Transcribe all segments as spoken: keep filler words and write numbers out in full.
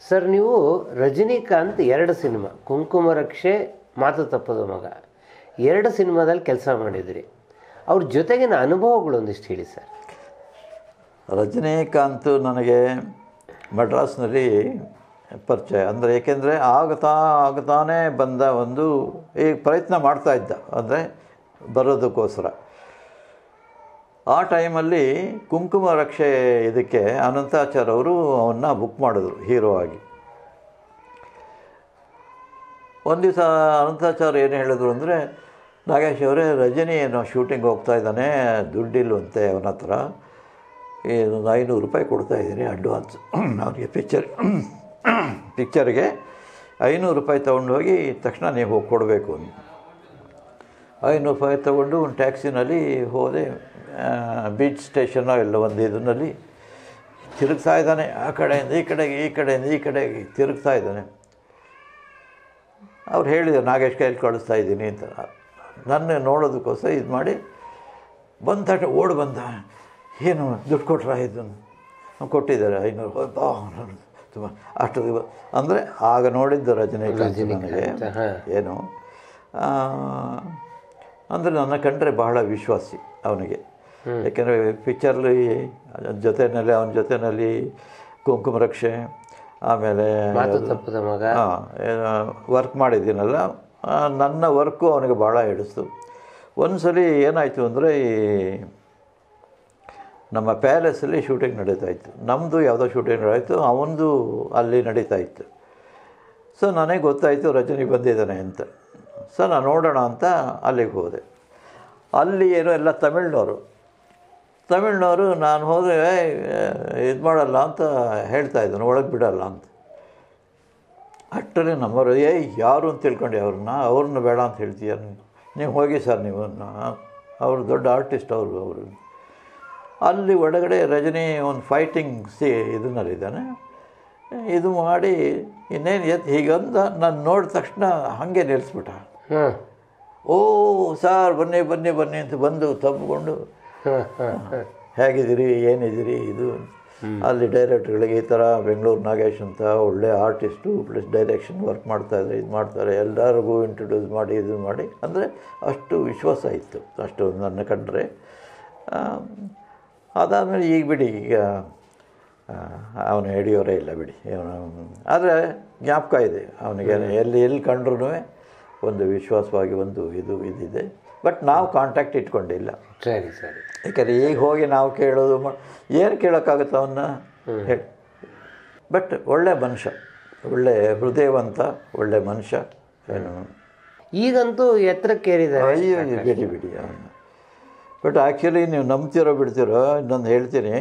Sir, ನೀವು ರಜನಿಕಾಂತ್ ಎರಡು cinema, ಕುಂಕುಮ ರಕ್ಷೆ, ಮಾತು ತಪ್ಪದ ಮಗ, ಎರಡು ಸಿನಿಮಾದಲ್ಲಿ ಕೆಲಸ ಮಾಡಿದ್ರಿ. ಅವ್ರ ಜೊತೆಗಿನ ಅನುಭವಗಳು ಒಂದಿಷ್ಟು ಹೇಳಿ ಸರ್. ರಜನಿಕಾಂತ್ ನನಗೆ ಮಡ್ರಾಸ್ನಲ್ಲಿ ಪರಿಚಯ. ಅಂದರೆ ಏಕೆಂದರೆ ಆಗ್ತಾ ಆಗ್ತಾನೇ ಬಂದ ಒಂದು ಈಗ ಪ್ರಯತ್ನ ಮಾಡ್ತಾಯಿದ್ದ, ಅಂದರೆ ಬರೋದಕ್ಕೋಸ್ಕರ. ಆ ಟೈಮಲ್ಲಿ ಕುಂಕುಮ ರಕ್ಷೆ ಇದಕ್ಕೆ ಅನಂತಾಚಾರ್ ಅವರು ಅವನ್ನ ಬುಕ್ ಮಾಡಿದ್ರು ಹೀರೋ ಆಗಿ. ಒಂದು ದಿವಸ ಅನಂತಾಚಾರ್ ಏನು ಹೇಳಿದ್ರು ಅಂದರೆ, ನಾಗೇಶ್ ಅವರೇ, ರಜನಿ ಏನೋ ಶೂಟಿಂಗ್ ಹೋಗ್ತಾ ಇದ್ದಾನೆ, ದುಡ್ಡಿಲ್ಲವಂತೆ ಅವನ ಹತ್ರ, ಒಂದು ಐನೂರು ರೂಪಾಯಿ ಕೊಡ್ತಾಯಿದ್ದೀನಿ ಅಡ್ವಾನ್ಸ್ ಅವನಿಗೆ, ಪಿಕ್ಚರ್ ಪಿಕ್ಚರ್ಗೆ ಐನೂರು ರೂಪಾಯಿ ತೊಗೊಂಡು ಹೋಗಿ ತಕ್ಷಣ ನೀವು ಹೋಗಿ ಕೊಡಬೇಕು. ಐನೂರು ರೂಪಾಯಿ ತೊಗೊಂಡು ಒಂದು ಟ್ಯಾಕ್ಸಿನಲ್ಲಿ ಹೋದೆ. ಬೀಚ್ ಸ್ಟೇಷನ್ನೋ ಎಲ್ಲ ಒಂದು ಇದರಲ್ಲಿ ತಿರುಗ್ತಾ ಇದ್ದಾನೆ, ಆ ಕಡೆಯಿಂದ ಈ ಕಡೆಗೆ, ಈ ಕಡೆಯಿಂದ ಈ ಕಡೆಗೆ ತಿರುಗ್ತಾ ಇದ್ದಾನೆ. ಅವ್ರು ಹೇಳಿದರು, ನಾಗೇಶ್ ಕೈಯಲ್ಲಿ ಕಳಿಸ್ತಾ ಇದ್ದೀನಿ ಅಂತ. ನನ್ನ ನೋಡೋದಕ್ಕೋಸ್ಕರ ಇದು ಮಾಡಿ ಬಂದ ತಕ್ಷಣ ಓಡಿ ಬಂದ. ಏನು ದುಡ್ಡು ಕೊಟ್ರ ಇದನ್ನು ಕೊಟ್ಟಿದ್ದಾರೆ ಐನೂರು ರೂಪಾಯಿ ತುಂಬ ಅಷ್ಟು. ಅಂದರೆ ಆಗ ನೋಡಿದ್ದು ರಜನಿಕಾಂತ್ ನನಗೆ ಏನು ಅಂದರೆ ನನ್ನ ಕಂಡ್ರೆ ಬಹಳ ವಿಶ್ವಾಸಿ ಅವನಿಗೆ. ಯಾಕೆಂದರೆ ಪಿಕ್ಚರ್ಲಿ ಜೊತೆಯಲ್ಲಿ ಅವನ ಜೊತೆಯಲ್ಲಿ ಕುಂಕುಮ ರಕ್ಷೆ, ಆಮೇಲೆ ವರ್ಕ್ ಮಾಡಿದ್ದೀನಲ್ಲ, ನನ್ನ ವರ್ಕು ಅವನಿಗೆ ಭಾಳ ಹಿಡಿಸ್ತು. ಒಂದು ಸಲ ಏನಾಯಿತು ಅಂದರೆ, ಈ ನಮ್ಮ ಪ್ಯಾಲೇಸಲ್ಲಿ ಶೂಟಿಂಗ್ ನಡೀತಾಯಿತ್ತು, ನಮ್ಮದು ಯಾವುದೋ ಶೂಟಿಂಗ್ ನಡೀತು, ಅವನದು ಅಲ್ಲಿ ನಡೀತಾಯಿತ್ತು. ಸೊ ನನಗೆ ಗೊತ್ತಾಯಿತು ರಜನಿ ಬಂದಿದ್ದಾನೆ ಅಂತ. ಸೊ ನಾನು ನೋಡೋಣ ಅಂತ ಅಲ್ಲಿಗೆ ಹೋದೆ. ಅಲ್ಲಿ ಏನೋ ಎಲ್ಲ ತಮಿಳ್ನವರು ತಮಿಳ್ನವರು ನಾನು ಹೋದರೆ ಇದು ಮಾಡಲ್ಲ ಅಂತ ಹೇಳ್ತಾಯಿದ್ದನು, ಒಳಗೆ ಬಿಡಲ್ಲ ಅಂತ. ಅಷ್ಟರಲ್ಲಿ ನಮ್ಮವರು, ಏ ಯಾರು ಅಂತ ತಿಳ್ಕೊಂಡು ಅವ್ರನ್ನ ಅವ್ರನ್ನ ಬೇಡ ಅಂತ ಹೇಳ್ತೀಯ ನೀವು, ಹೋಗಿ ಸರ್ ನೀವು, ಅವರು ದೊಡ್ಡ ಆರ್ಟಿಸ್ಟ್ ಅವರು ಅವರು ಅಲ್ಲಿ ಒಳಗಡೆ ರಜನಿ ಒಂದು ಫೈಟಿಂಗ್ ಸಿ ಇದನ್ನಲ್ಲಿದ್ದಾನೆ. ಇದು ಮಾಡಿ ಇನ್ನೇನು ಎತ್ತು ಹೀಗಂದ ನಾನು ನೋಡಿದ ತಕ್ಷಣ ಹಾಗೆ ನಿಲ್ಲಿಸ್ಬಿಟ್ಟ. ಓ ಸಾರ್ ಬನ್ನಿ ಬನ್ನಿ ಬನ್ನಿ ಅಂತ ಬಂದು ತಬ್ಬಿಕೊಂಡು, ಹೇಗಿದ್ದೀರಿ, ಏನಿದ್ದೀರಿ, ಇದು ಅಲ್ಲಿ ಡೈರೆಕ್ಟ್ರುಗಳಿಗೆ ಈ ಥರ ಬೆಂಗಳೂರು ನಾಗೇಶ್ ಅಂತ ಒಳ್ಳೆ ಆರ್ಟಿಸ್ಟು ಪ್ಲಸ್ ಡೈರೆಕ್ಷನ್ ವರ್ಕ್ ಮಾಡ್ತಾಯಿದ್ದಾರೆ, ಇದು ಮಾಡ್ತಾರೆ, ಎಲ್ಲರಿಗೂ ಇಂಟ್ರೊಡ್ಯೂಸ್ ಮಾಡಿ ಇದು ಮಾಡಿ, ಅಂದರೆ ಅಷ್ಟು ವಿಶ್ವಾಸ ಇತ್ತು ಅಷ್ಟು ನನ್ನ ಕಂಡ್ರೆ. ಅದಾದಮೇಲೆ ಈಗ ಬಿಡಿ, ಈಗ ಅವನು ಹಿಡಿಯೋರೇ ಇಲ್ಲ ಬಿಡಿ ಅವನು. ಆದರೆ ಜ್ಞಾಪಕ ಇದೆ ಅವನಿಗೆ, ಎಲ್ಲಿ ಎಲ್ಲಿ ಕಂಡ್ರೂ ಒಂದು ವಿಶ್ವಾಸವಾಗಿ ಒಂದು ಇದು ಇದಿದೆ. ಬಟ್ ನಾವು ಕಾಂಟ್ಯಾಕ್ಟ್ ಇಟ್ಕೊಂಡಿಲ್ಲ. ಸರಿ ಸರಿ. ಯಾಕಂದರೆ ಈಗ ಹೋಗಿ ನಾವು ಕೇಳೋದು ಏನು ಕೇಳೋಕ್ಕಾಗುತ್ತೆ ಅವನ್ನ ಹೇಳಿ. ಬಟ್ ಒಳ್ಳೆ ಮನುಷ್ಯ, ಒಳ್ಳೆ ಹೃದಯವಂತ, ಒಳ್ಳೆ ಮನುಷ್ಯ. ಏನು ಈಗಂತೂ ಎತ್ತರಕ್ಕೇರಿದ್ದಾರೆ. ಅಯ್ಯೋ ಬಿಡಿ ಬಿಡಿ ಅವನು. ಬಟ್ ಆ್ಯಕ್ಚುಲಿ ನೀವು ನಂಬ್ತಿರೋ ಬಿಡ್ತಿರೋ, ಇನ್ನೊಂದು ಹೇಳ್ತೀನಿ.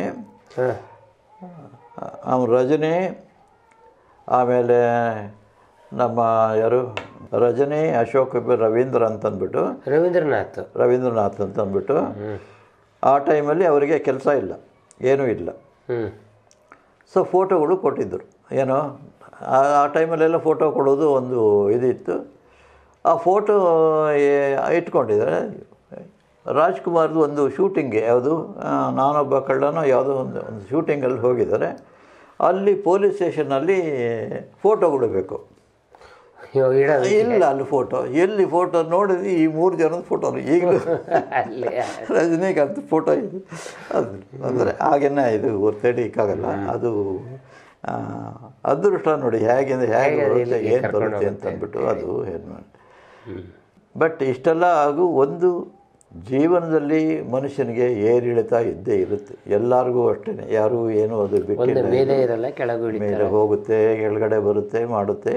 ಅವನು ರಜನಿ, ಆಮೇಲೆ ನಮ್ಮ ಯಾರು ರಜನಿ, ಅಶೋಕ್, ರವೀಂದ್ರ ಅಂತಂದ್ಬಿಟ್ಟು ರವೀಂದ್ರನಾಥ್ ರವೀಂದ್ರನಾಥ್ ಅಂತಂದ್ಬಿಟ್ಟು ಆ ಟೈಮಲ್ಲಿ ಅವರಿಗೆ ಕೆಲಸ ಇಲ್ಲ, ಏನೂ ಇಲ್ಲ. ಸೊ ಫೋಟೋಗಳು ಕೊಟ್ಟಿದ್ದರು. ಏನೋ ಆ ಟೈಮಲ್ಲೆಲ್ಲ ಫೋಟೋ ಕೊಡೋದು ಒಂದು ಇದಿತ್ತು. ಆ ಫೋಟೋ ಇಟ್ಕೊಂಡಿದ್ದಾರೆ. ರಾಜ್ಕುಮಾರ್ದು ಒಂದು ಶೂಟಿಂಗ್ಗೆ, ಯಾವುದು ನಾನೊಬ್ಬ ಕಳ್ಳನೋ ಯಾವುದೋ ಒಂದು ಒಂದು ಶೂಟಿಂಗಲ್ಲಿ ಹೋಗಿದ್ದಾರೆ. ಅಲ್ಲಿ ಪೊಲೀಸ್ ಸ್ಟೇಷನ್ನಲ್ಲಿ ಫೋಟೋಗಳು ಬೇಕು. ಇಲ್ಲ ಅಲ್ಲಿ ಫೋಟೋ ಎಲ್ಲಿ ಫೋಟೋ ನೋಡಿದ್ವಿ, ಈ ಮೂರು ಜನದ ಫೋಟೋ ಈಗಲೂ ರಜನಿಕಾಂತ್ ಫೋಟೋ ಇದು. ಅದು ಅಂದರೆ ಹಾಗೇನೆ ಇದು ತಡೀಕ್ಕಾಗಲ್ಲ. ಅದು ಅದೃಷ್ಟ ನೋಡಿ ಹೇಗೆ ಅಂದರೆ ಹೇಗೆ ಬರುತ್ತೆ, ಏನು ಬರುತ್ತೆ ಅಂತ ಅಂದ್ಬಿಟ್ಟು ಅದು ಏನು ಮಾಡಿ. ಬಟ್ ಇಷ್ಟೆಲ್ಲ ಹಾಗೂ ಒಂದು ಜೀವನದಲ್ಲಿ ಮನುಷ್ಯನಿಗೆ ಏರಿಳಿತ ಇದ್ದೇ ಇರುತ್ತೆ, ಎಲ್ಲರಿಗೂ ಅಷ್ಟೇ. ಯಾರೂ ಏನೂ ಅದು ಬಿಟ್ಟು ಮೇಲೆ ಇರಲ್ಲ, ಕೆಳಗೆ ಮೇಲೆ ಹೋಗುತ್ತೆ, ಕೆಳಗಡೆ ಬರುತ್ತೆ, ಮಾಡುತ್ತೆ.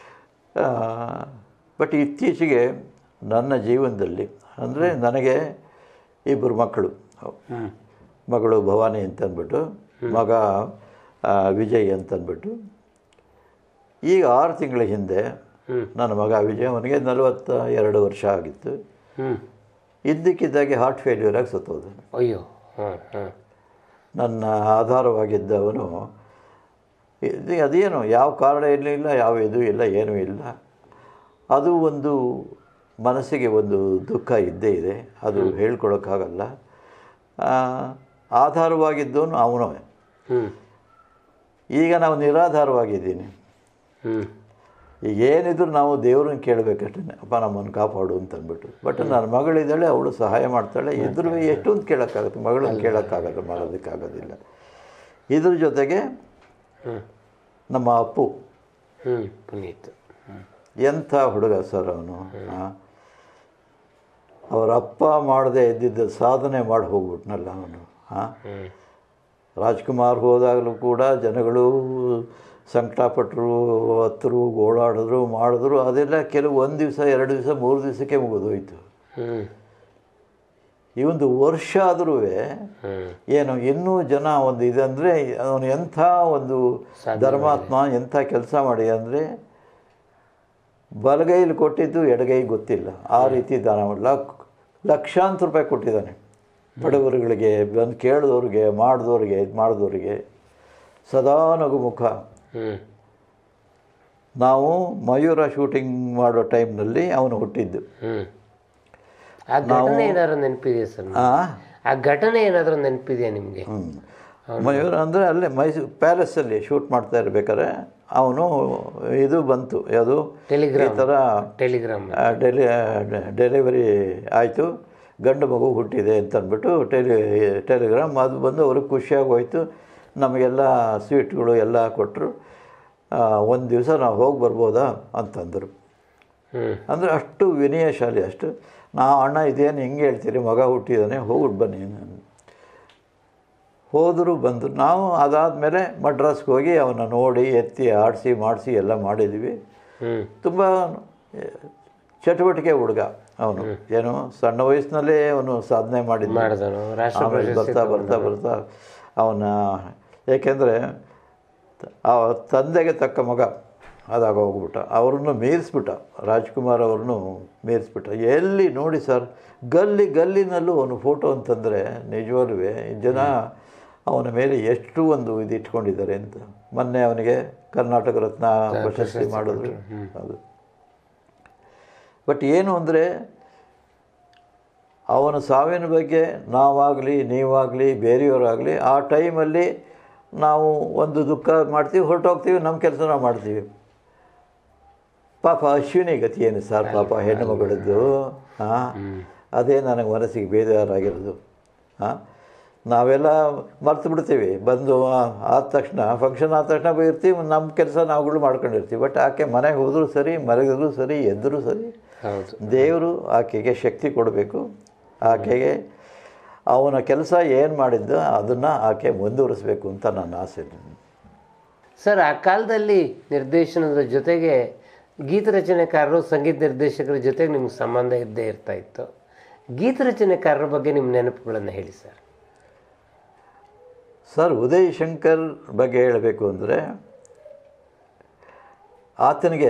ಬಟ್ ಇತ್ತೀಚೆಗೆ ನನ್ನ ಜೀವನದಲ್ಲಿ ಅಂದರೆ ನನಗೆ ಇಬ್ಬರು ಮಕ್ಕಳು, ಮಗಳು ಭವಾನಿ ಅಂತಂದ್ಬಿಟ್ಟು, ಮಗ ವಿಜಯ್ ಅಂತಂದ್ಬಿಟ್ಟು. ಈಗ ಆರು ತಿಂಗಳ ಹಿಂದೆ ನನ್ನ ಮಗ ವಿಜಯ್, ಅವನಿಗೆ ನಲವತ್ತ ಎರಡು ವರ್ಷ ಆಗಿತ್ತು. ಇದ್ದಕ್ಕಿದ್ದಾಗೆ ಹಾರ್ಟ್ ಫೇಲ್ಯೂರಾಗಿ ಸತ್ತೋದ. ಅಯ್ಯೋ. ನನ್ನ ಆಧಾರವಾಗಿದ್ದವನು ಅದೇನು ಯಾವ ಕಾರಣ ಇರಲಿಲ್ಲ, ಯಾವ ಇದು ಇಲ್ಲ, ಏನೂ ಇಲ್ಲ. ಅದು ಒಂದು ಮನಸ್ಸಿಗೆ ಒಂದು ದುಃಖ ಇದ್ದೇ ಇದೆ, ಅದು ಹೇಳ್ಕೊಳಕ್ಕಾಗಲ್ಲ. ಆಧಾರವಾಗಿದ್ದವನು ಅವನು. ಈಗ ನಾವು ನಿರಾಧಾರವಾಗಿದ್ದೀನಿ. ಹ್ಞೂ ಈಗ ಏನಿದ್ರು ನಾವು ದೇವ್ರನ್ನ ಕೇಳಬೇಕಷ್ಟೇ, ಅಪ್ಪ ನಮ್ಮನ್ನು ಕಾಪಾಡು ಅಂತ ಅಂದ್ಬಿಟ್ಟು. ಬಟ್ ನನ್ನ ಮಗಳಿದ್ದಾಳೆ, ಅವಳು ಸಹಾಯ ಮಾಡ್ತಾಳೆ. ಇದ್ರ ಎಷ್ಟೊಂದು ಕೇಳೋಕ್ಕಾಗುತ್ತೆ, ಮಗಳನ್ನ ಕೇಳೋಕ್ಕಾಗಲ್ಲ, ಮಾಡೋದಕ್ಕಾಗೋದಿಲ್ಲ. ಇದ್ರ ಜೊತೆಗೆ ನಮ್ಮ ಅಪ್ಪು ಹ್ಞೂ ಪುನೀತ್ ಎಂಥ ಹುಡುಗ ಸರ್ ಅವನು. ಅವರ ಅಪ್ಪ ಮಾಡದೆ ಇದ್ದಿದ್ದ ಸಾಧನೆ ಮಾಡಿ ಹೋಗ್ಬಿಟ್ನಲ್ಲ ಅವನು. ಹಾಂ, ರಾಜ್ಕುಮಾರ್ ಹೋದಾಗಲೂ ಕೂಡ ಜನಗಳು ಸಂಕಟಪಟ್ಟರು, ಹತ್ತರು, ಓಡಾಡಿದ್ರು, ಮಾಡಿದ್ರು. ಅದೆಲ್ಲ ಕೆಲವು ಒಂದು ದಿವಸ, ಎರಡು ದಿವಸ, ಮೂರು ದಿವಸಕ್ಕೆ ಮುಗಿದೋಯ್ತು. ಈ ಒಂದು ವರ್ಷ ಆದರೂ ಏನು ಇನ್ನೂ ಜನ ಒಂದು ಇದೆ ಅಂದರೆ ಅವನು ಎಂಥ ಒಂದು ಧರ್ಮಾತ್ಮ, ಎಂಥ ಕೆಲಸ ಮಾಡಿ ಅಂದರೆ ಬಲಗೈಲಿ ಕೊಟ್ಟಿದ್ದು ಎಡಗೈ ಗೊತ್ತಿಲ್ಲ, ಆ ರೀತಿ ದಾನ ಮಾಡಿ ಲಕ್ ಲಕ್ಷಾಂತರ ರೂಪಾಯಿ ಕೊಟ್ಟಿದ್ದಾನೆ ಬಡವರುಗಳಿಗೆ, ಬಂದು ಕೇಳಿದವ್ರಿಗೆ, ಮಾಡಿದವ್ರಿಗೆ, ಇದು ಮಾಡಿದವ್ರಿಗೆ. ಸದಾ ನಗುಮುಖ. ನಾವು ಮಯೂರ ಶೂಟಿಂಗ್ ಮಾಡೋ ಟೈಮ್ನಲ್ಲಿ ಅವನು ಹುಟ್ಟಿದ್ದು. ಆ ಘಟನೆ ಏನಾದರೂ ನೆನಪಿದೆಯಾ ಸರ್? ಆ ಘಟನೆ ಏನಾದರೂ ನೆನಪಿದೆಯಾ ನಿಮಗೆ? ಮಯೂರ ಅಂದರೆ ಅಲ್ಲೇ ಮೈಸೂರು ಪ್ಯಾಲೇಸಲ್ಲಿ ಶೂಟ್ ಮಾಡ್ತಾ ಇರ್ಬೇಕಾದ್ರೆ ಅವನು ಇದು ಬಂತು, ಯಾವುದು ಈ ಥರ ಟೆಲಿಗ್ರಾಮ್ ಡೆಲಿ ಡೆಲಿವರಿ ಆಯಿತು, ಗಂಡು ಮಗು ಹುಟ್ಟಿದೆ ಅಂತ ಅಂದ್ಬಿಟ್ಟು ಟೆಲಿ ಟೆಲಿಗ್ರಾಮ್ ಅದು ಬಂದು ಅವ್ರಿಗೆ ಖುಷಿಯಾಗಿ ಹೋಯಿತು. ನಮಗೆಲ್ಲ ಸ್ವೀಟ್ಗಳು ಎಲ್ಲ ಕೊಟ್ಟರು. ಒಂದು ದಿವಸ ನಾವು ಹೋಗಿ ಬರ್ಬೋದಾ ಅಂತಂದರು. ಅಂದರೆ ಅಷ್ಟು ವಿನಯಶಾಲಿ, ಅಷ್ಟು. ನಾವು ಅಣ್ಣ ಇದೇನು ಹಿಂಗೆ ಹೇಳ್ತೀರಿ, ಮಗ ಹುಟ್ಟಿದ್ದಾನೆ, ಹೋಗ್ಬಿಟ್ಟು ಬನ್ನಿ. ಹೋದರು, ಬಂದರು. ನಾವು ಅದಾದಮೇಲೆ ಮಡ್ರಾಸ್ಗೆ ಹೋಗಿ ಅವನ್ನ ನೋಡಿ ಎತ್ತಿ ಆಡಿಸಿ ಮಾಡಿಸಿ ಎಲ್ಲ ಮಾಡಿದ್ವಿ. ತುಂಬ ಚಟುವಟಿಕೆ ಹುಡುಗ ಅವನು. ಏನು ಸಣ್ಣ ವಯಸ್ಸಿನಲ್ಲೇ ಅವನು ಸಾಧನೆ ಮಾಡಿದ್ದ. ಆಮೇಲೆ ಬರ್ತಾ ಬರ್ತಾ ಬರ್ತಾ ಅವನ, ಏಕೆಂದರೆ ಆ ತಂದೆಗೆ ತಕ್ಕ ಮಗ ಅದಾಗ ಹೋಗ್ಬಿಟ್ಟ. ಅವ್ರನ್ನ ಮೀರಿಸ್ಬಿಟ್ಟ, ರಾಜ್ಕುಮಾರ್ ಅವ್ರನ್ನೂ ಮೀರಿಸ್ಬಿಟ್ಟ. ಎಲ್ಲಿ ನೋಡಿ ಸರ್, ಗಲ್ಲಿ ಗಲ್ಲಿನಲ್ಲೂ ಅವನು ಫೋಟೋ ಅಂತಂದರೆ ನಿಜವಾಗ್ಲೂ ಜನ ಅವನ ಮೇಲೆ ಎಷ್ಟು ಒಂದು ಇದು ಇಟ್ಕೊಂಡಿದ್ದಾರೆ ಅಂತ. ಮೊನ್ನೆ ಅವನಿಗೆ ಕರ್ನಾಟಕ ರತ್ನ ಪ್ರಶಸ್ತಿ ಮಾಡಿದ್ರು. ಅದು ಬಟ್ ಏನು ಅಂದರೆ ಅವನ ಸಾವಿನ ಬಗ್ಗೆ ನಾವಾಗಲಿ, ನೀವಾಗಲಿ, ಬೇರೆಯವರಾಗಲಿ ಆ ಟೈಮಲ್ಲಿ ನಾವು ಒಂದು ದುಃಖ ಮಾಡ್ತೀವಿ, ಹೊರಟೋಗ್ತೀವಿ, ನಮ್ಮ ಕೆಲಸ ನಾವು ಮಾಡ್ತೀವಿ. ಪಾಪ ಅಶ್ವಿನಿ ಗತಿ ಏನು ಸರ್, ಪಾಪ ಹೆಣ್ಣು ಮಗಳದ್ದು. ಹಾಂ, ಅದೇ ನನಗೆ ಮನಸ್ಸಿಗೆ ಬೇಜಾರಾಗಿರೋದು. ಹಾಂ, ನಾವೆಲ್ಲ ಮರ್ತು ಬಿಡ್ತೀವಿ. ಬಂದು ಆದ ತಕ್ಷಣ, ಫಂಕ್ಷನ್ ಆದ ತಕ್ಷಣ ಇರ್ತೀವಿ, ನಮ್ಮ ಕೆಲಸ ನಾವುಗಳು ಮಾಡ್ಕೊಂಡಿರ್ತೀವಿ. ಬಟ್ ಆಕೆ ಮನೆಗೆ ಹೋದರೂ ಸರಿ, ಮಲಗಿದ್ರು ಸರಿ, ಎದ್ದರೂ ಸರಿ, ದೇವರು ಆಕೆಗೆ ಶಕ್ತಿ ಕೊಡಬೇಕು. ಆಕೆಗೆ ಅವನ ಕೆಲಸ ಏನು ಮಾಡಿದ್ದು ಅದನ್ನು ಆಕೆ ಮುಂದುವರಿಸಬೇಕು ಅಂತ ನನ್ನ ಆಸೆ. ಸರ್, ಆ ಕಾಲದಲ್ಲಿ ನಿರ್ದೇಶನದ ಜೊತೆಗೆ ಗೀತರಚನೆಕಾರರು, ಸಂಗೀತ ನಿರ್ದೇಶಕರ ಜೊತೆಗೆ ನಿಮ್ಗೆ ಸಂಬಂಧ ಇದ್ದೇ ಇರ್ತಾ ಇತ್ತು. ಗೀತರಚನೆಕಾರರ ಬಗ್ಗೆ ನಿಮ್ಮ ನೆನಪುಗಳನ್ನು ಹೇಳಿ ಸರ್. ಸರ್, ಉದಯ್ ಶಂಕರ್ ಬಗ್ಗೆ ಹೇಳಬೇಕು ಅಂದರೆ ಆತನಿಗೆ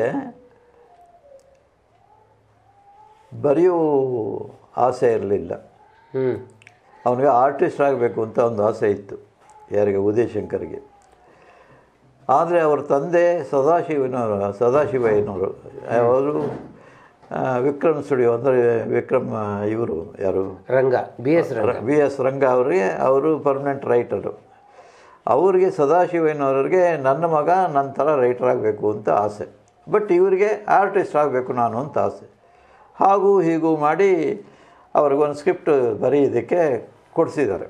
ಬರೆಯೋ ಆಸೆ ಇರಲಿಲ್ಲ. ಅವನಿಗೆ ಆರ್ಟಿಸ್ಟ್ ಆಗಬೇಕು ಅಂತ ಒಂದು ಆಸೆ ಇತ್ತು. ಯಾರಿಗೆ? ಉದಯ್ ಶಂಕರ್ಗೆ. ಆದರೆ ಅವ್ರ ತಂದೆ ಸದಾಶಿವನವರು ಸದಾಶಿವಯ್ಯನವರು ಅವರು ವಿಕ್ರಮ್ ಸ್ಟುಡಿಯೋ ಅಂದರೆ ವಿಕ್ರಮ್ ಇವರು ಯಾರು Ranga B S Ranga B S Ranga ಅವರಿಗೆ ಅವರು ಪರ್ಮನೆಂಟ್ ರೈಟರು. ಅವ್ರಿಗೆ ಸದಾಶಿವಯ್ಯನವ್ರಿಗೆ ನನ್ನ ಮಗ ನನ್ನ ಥರ ರೈಟರ್ ಆಗಬೇಕು ಅಂತ ಆಸೆ. ಬಟ್ ಇವರಿಗೆ ಆರ್ಟಿಸ್ಟ್ ಆಗಬೇಕು ನಾನು ಅಂತ ಆಸೆ. ಹಾಗೂ ಹೀಗೂ ಮಾಡಿ ಅವ್ರಿಗೊಂದು ಸ್ಕ್ರಿಪ್ಟ್ ಬರೆಯೋದಕ್ಕೆ ಕೊಡಿಸಿದ್ದಾರೆ.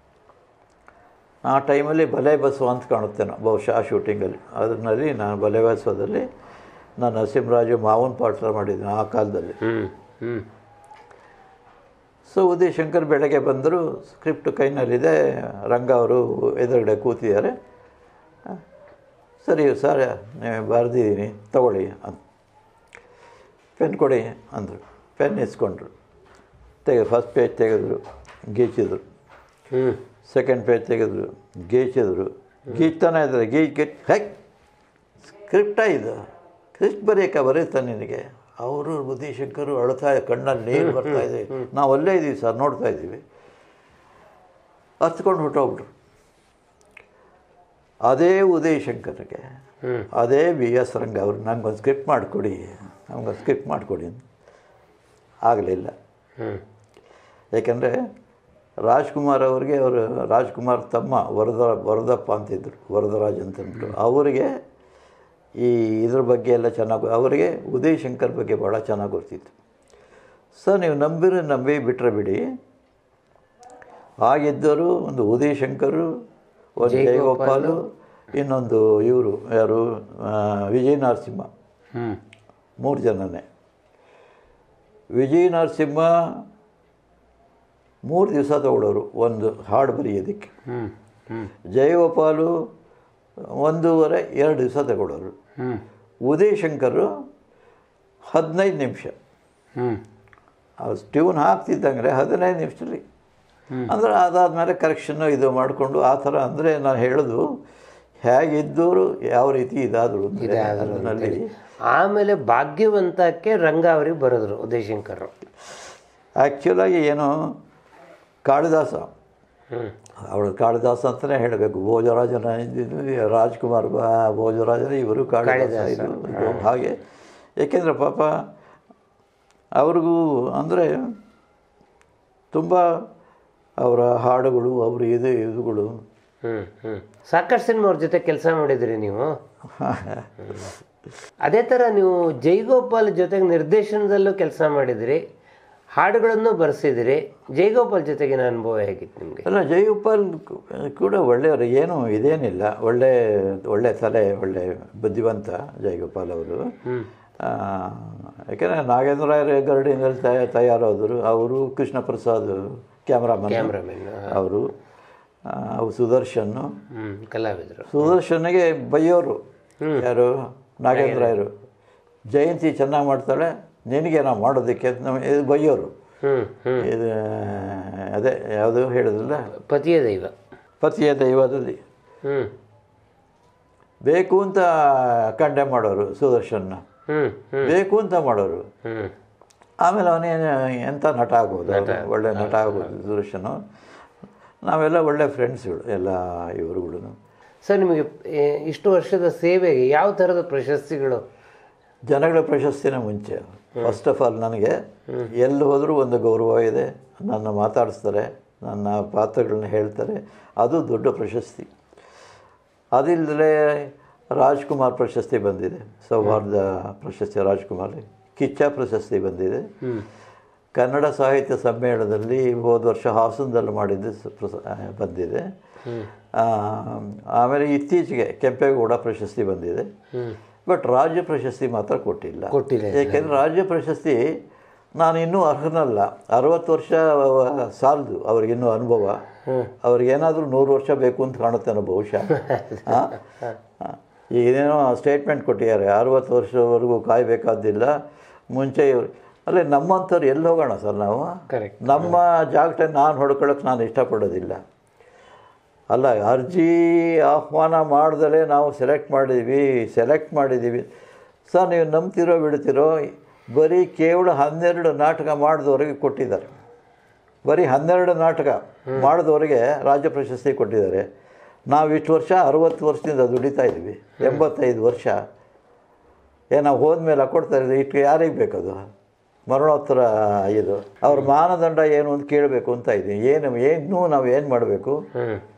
ಆ ಟೈಮಲ್ಲಿ ಬಲೆ ಬಸವ ಅಂತ ಕಾಣುತ್ತೆ ನಾವು ಬಹುಶಃ ಆ ಶೂಟಿಂಗಲ್ಲಿ. ಅದರಲ್ಲಿ ನಾನು ಬಲೆ ಬಸವದಲ್ಲಿ ನಾನು ನರಸಿಂಹರಾಜು ಮಾವನ ಪಾತ್ರ ಮಾಡಿದ್ದೀನಿ ಆ ಕಾಲದಲ್ಲಿ. ಸೊ ಉದಯ್ ಶಂಕರ್ ಬೆಳಗ್ಗೆ ಬಂದರು, ಸ್ಕ್ರಿಪ್ಟ್ ಕೈನಲ್ಲಿದೆ, ರಂಗ ಅವರು ಎದುರುಗಡೆ ಕೂತಿದ್ದಾರೆ. ಸರಿ ಸರ್, ನೀವು ಬರೆದಿದ್ದೀನಿ ತಗೊಳ್ಳಿ ಅಂತ. ಪೆನ್ ಕೊಡಿ ಅಂದರು. ಪೆನ್ ಇಸ್ಕೊಂಡ್ರು. ತೆಗೆ ಫಸ್ಟ್ ಪೇಜ್ ತೆಗೆದ್ರು, ಗೀಚಿದ್ರು. ಸೆಕೆಂಡ್ ಪೇಜ್ ತೆಗೆದ್ರು, ಗೀಚಿದ್ರು. ಗೀಚ್ತಾನೆ ಇದ್ದಾರೆ. ಗೀಚ್ ಗೀಚ್ ಹ್ಯಾಕ್ ಸ್ಕ್ರಿಪ್ಟ ಇದು, ಸ್ಕ್ರಿಪ್ಟ್ ಬರೆಯೋಕೆ ಬರೀತಾನೆ ನಿನಗೆ? ಅವರು ಉದಯ್ ಶಂಕರು ಅಳ್ತಾ ಕಣ್ಣಲ್ಲಿ ನೀರು ಬರ್ತಾಯಿದೆ. ನಾವು ಅಲ್ಲೇ ಇದ್ದೀವಿ ಸರ್, ನೋಡ್ತಾ ಇದ್ದೀವಿ. ಹತ್ಕೊಂಡು ಹೊಟ್ಟೋಗ್ಬಿಟ್ರು. ಅದೇ ಉದಯ್ ಶಂಕರ್ಗೆ ಅದೇ ಬಿ ಎಸ್ ರಂಗ ಅವರು ನಂಗೊಂದು ಸ್ಕ್ರಿಪ್ಟ್ ಮಾಡಿಕೊಡಿ, ನಮ್ಗೊಂದು ಸ್ಕ್ರಿಪ್ಟ್ ಮಾಡಿಕೊಡಿ ಅಂತ. ಆಗಲಿಲ್ಲ. ಏಕೆಂದರೆ ರಾಜ್ಕುಮಾರ್ ಅವ್ರಿಗೆ ಅವರು ರಾಜ್ಕುಮಾರ್ ತಮ್ಮ ವರದ ವರದಪ್ಪ ಅಂತಿದ್ರು, ವರದರಾಜ್ ಅಂತಂದ್ಬಿಟ್ಟು. ಅವರಿಗೆ ಈ ಇದ್ರ ಬಗ್ಗೆ ಎಲ್ಲ ಚೆನ್ನಾಗಿ, ಅವರಿಗೆ ಉದಯ್ ಶಂಕರ್ ಬಗ್ಗೆ ಭಾಳ ಚೆನ್ನಾಗಿ ಗೊತ್ತಿತ್ತು. ಸರ್ ನೀವು ನಂಬಿರೋ ನಂಬಿ ಬಿಟ್ಟರೆ ಬಿಡಿ, ಆಗಿದ್ದರು ಒಂದು ಉದಯ್ ಶಂಕರು, ಒಂದು ಜಯಗೋಪಾಲು, ಇನ್ನೊಂದು ಇವರು ಯಾರು ವಿಜಯ ನರಸಿಂಹ, ಮೂರು ಜನನೇ. ವಿಜಯ ನರಸಿಂಹ ಮೂರು ದಿವಸ ತಗೊಳ್ಳೋರು ಒಂದು ಹಾಡು ಬರೆಯೋದಕ್ಕೆ. ಜಯಗೋಪಾಲು ಒಂದೂವರೆ ಎರಡು ದಿವಸ ತಗೊಳ್ಳೋರು. ಉದಯ್ ಶಂಕರು ಹದಿನೈದು ನಿಮಿಷ ಟ್ಯೂನ್ ಹಾಕ್ತಿದ್ದಂಗೆ ಹದಿನೈದು ನಿಮಿಷದಲ್ಲಿ, ಅಂದರೆ ಅದಾದಮೇಲೆ ಕರೆಕ್ಷನ್ನು ಇದು ಮಾಡಿಕೊಂಡು ಆ ಥರ. ಅಂದರೆ ನಾನು ಹೇಳೋದು ಹೇಗಿದ್ದವರು ಯಾವ ರೀತಿ ಇದಾದರು ಅದರಲ್ಲಿ. ಆಮೇಲೆ ಭಾಗ್ಯವಂತಕ್ಕೆ ರಂಗ ಅವ್ರಿಗೆ ಬರೆದ್ರು ಉದಯ್ ಶಂಕರ್. ಆ್ಯಕ್ಚುಲಾಗಿ ಏನು ಕಾಳಿದಾಸ, ಅವಳು ಕಾಳಿದಾಸ ಅಂತಲೇ ಹೇಳಬೇಕು. ಭೋಜರಾಜನ ರಾಜ್ಕುಮಾರ್ ಬಾ ಭೋಜರಾಜನ ಇವರು ಕಾಳಿದಾಸ ಇದು ಹಾಗೆ. ಏಕೆಂದರೆ ಪಾಪ ಅವ್ರಿಗೂ ಅಂದರೆ ತುಂಬ ಅವರ ಹಾಡುಗಳು, ಅವ್ರ ಇದು ಇದುಗಳು. ಹ್ಞೂ ಹ್ಞೂ ಸಾಕಷ್ಟು ಸಿನಿಮಾ ಅವ್ರ ಜೊತೆ ಕೆಲಸ ಮಾಡಿದ್ರಿ ನೀವು. ಅದೇ ಥರ ನೀವು ಜೈಗೋಪಾಲ್ ಜೊತೆಗೆ ನಿರ್ದೇಶನದಲ್ಲೂ ಕೆಲಸ ಮಾಡಿದಿರಿ, ಹಾಡುಗಳನ್ನು ಬರೆಸಿದಿರಿ. ಜೈಗೋಪಾಲ್ ಜೊತೆಗಿನ ಅನುಭವ ಹೇಗಿತ್ತು ನಿಮಗೆ? ಅಲ್ಲ, ಜೈಗೋಪಾಲ್ ಕೂಡ ಒಳ್ಳೆಯವರು, ಏನು ಇದೇನಿಲ್ಲ, ಒಳ್ಳೆ ಒಳ್ಳೆ ತಲೆ, ಒಳ್ಳೆ ಬುದ್ಧಿವಂತ ಜೈಗೋಪಾಲ್ ಅವರು. ಯಾಕೆಂದರೆ ನಾಗೇಂದ್ರ ಗರಡಿನಲ್ಲಿ ತಯ ತಯಾರಾದರು ಅವರು. ಕೃಷ್ಣ ಪ್ರಸಾದ್ ಕ್ಯಾಮ್ರಾಮನ್ ಕ್ಯಾಮ್ರಾಮನ್ ಅವರು. ಅವು ಸುದರ್ಶನ್ ಕಲಾವಿದರು. ಸುದರ್ಶನ್ಗೆ ಬೈಯೋರು ಯಾರು ನಾಗೇಂದ್ರಾಯರು. ಜಯಂತಿ ಚೆನ್ನಾಗಿ ಮಾಡ್ತಾಳೆ, ನಿನಗೆ ನಾವು ಮಾಡೋದಕ್ಕೆ ನಮ್ಮ ಇದು ಬೈಯೋರು. ಇದು ಅದೇ ಯಾವುದು ಹೇಳಿದ್ರಲ್ಲ, ಪತಿಯ ದೈವ. ಪತಿಯ ದೈವದಲ್ಲಿ ಬೇಕು ಅಂತ ಕಂಡೆಮ್ ಮಾಡೋರು ಸುದರ್ಶನ್ನ, ಬೇಕು ಅಂತ ಮಾಡೋರು. ಆಮೇಲೆ ಅವನೇನು ಎಂಥ ನಟ ಆಗ್ಬೋದು, ಒಳ್ಳೆ ನಟ ಆಗ್ಬೋದು ಸುದರ್ಶನು. ನಾವೆಲ್ಲ ಒಳ್ಳೆ ಫ್ರೆಂಡ್ಸ್ಗಳು ಎಲ್ಲ ಇವರುಗಳು. ಸರ್, ನಿಮಗೆ ಇಷ್ಟು ವರ್ಷದ ಸೇವೆಗೆ ಯಾವ ಥರದ ಪ್ರಶಸ್ತಿಗಳು? ಜನಗಳ ಪ್ರಶಸ್ತಿನ ಮುಂಚೆ ಫಸ್ಟ್ ಆಫ್ ಆಲ್ ನನಗೆ ಎಲ್ಲಿ ಹೋದರೂ ಒಂದು ಗೌರವ ಇದೆ. ನನ್ನ ಮಾತಾಡಿಸ್ತಾರೆ, ನನ್ನ ಪಾತ್ರಗಳನ್ನ ಹೇಳ್ತಾರೆ, ಅದು ದೊಡ್ಡ ಪ್ರಶಸ್ತಿ. ಅದಿಲ್ಲದೆ ರಾಜ್ಕುಮಾರ್ ಪ್ರಶಸ್ತಿ ಬಂದಿದೆ, ಸೌಹಾರ್ದ ಪ್ರಶಸ್ತಿ ರಾಜ್ಕುಮಾರ್. ಕಿಚ್ಚ ಪ್ರಶಸ್ತಿ ಬಂದಿದೆ. ಕನ್ನಡ ಸಾಹಿತ್ಯ ಸಮ್ಮೇಳನದಲ್ಲಿ ಹೋದ ವರ್ಷ ಹಾಸನದಲ್ಲಿ ಮಾಡಿದ್ದು ಬಂದಿದೆ. ಆಮೇಲೆ ಇತ್ತೀಚೆಗೆ ಕೆಂಪೇಗೌಡ ಪ್ರಶಸ್ತಿ ಬಂದಿದೆ. ಬಟ್ ರಾಜ್ಯ ಪ್ರಶಸ್ತಿ ಮಾತ್ರ ಕೊಟ್ಟಿಲ್ಲ. ಕೊಟ್ಟಿಲ್ಲ ಏಕೆಂದರೆ ರಾಜ್ಯ ಪ್ರಶಸ್ತಿ ನಾನು ಇನ್ನೂ ಅರ್ಹನಲ್ಲ. ಅರವತ್ತು ವರ್ಷ ಸಾಲದು ಅವ್ರಿಗಿನ್ನೂ ಅನುಭವ. ಅವ್ರಿಗೇನಾದರೂ ನೂರು ವರ್ಷ ಬೇಕು ಅಂತ ಕಾಣುತ್ತೇನೋ ಬಹುಶಃ. ಈಗೇನೋ ಸ್ಟೇಟ್ಮೆಂಟ್ ಕೊಟ್ಟಿದ್ದಾರೆ, ಅರವತ್ತು ವರ್ಷವರೆಗೂ ಕಾಯಬೇಕಾದಿಲ್ಲ, ಮುಂಚೆ ಇವ್ರು. ಅಲ್ಲೇ ನಮ್ಮಂಥವ್ರು ಎಲ್ಲಿ ಹೋಗೋಣ ಸರ್ ನಾವು? ಕರೆಕ್ಟ್. ನಮ್ಮ ಜಾಗಟೆ ನಾನು ಹೊಡ್ಕೊಳ್ಳೋಕೆ ನಾನು ಇಷ್ಟಪಡೋದಿಲ್ಲ. ಅಲ್ಲ, ಅರ್ಜಿ ಆಹ್ವಾನ ಮಾಡ್ದಲೇ ನಾವು ಸೆಲೆಕ್ಟ್ ಮಾಡಿದ್ದೀವಿ ಸೆಲೆಕ್ಟ್ ಮಾಡಿದ್ದೀವಿ ಸರ್. ನೀವು ನಂಬ್ತಿರೋ ಬಿಡ್ತಿರೋ, ಬರೀ ಕೇವಲ ಹನ್ನೆರಡು ನಾಟಕ ಮಾಡಿದವರಿಗೆ ಕೊಟ್ಟಿದ್ದಾರೆ. ಬರೀ ಹನ್ನೆರಡು ನಾಟಕ ಮಾಡಿದವರಿಗೆ ರಾಜ್ಯ ಪ್ರಶಸ್ತಿ ಕೊಟ್ಟಿದ್ದಾರೆ. ನಾವು ಇಷ್ಟು ವರ್ಷ ಅರುವತ್ತು ವರ್ಷದಿಂದ ದುಡಿತಾ ಇದ್ದೀವಿ, ಎಂಬತ್ತೈದು ವರ್ಷ. ಏ ನಾವು ಹೋದ್ಮೇಲೆ ಕೊಡ್ತಾ ಇದ್ದೀವಿ, ಇಟ್ಟು ಯಾರಿಗೆ ಬೇಕದು? ಮರಣೋತ್ತರ ಇದು ಅವ್ರ ಮಾನದಂಡ ಏನು ಅಂತ ಕೇಳಬೇಕು ಅಂತ ಇದ್ದೀನಿ. ಏನು ಏನು ನಾವು ಏನು ಮಾಡಬೇಕು?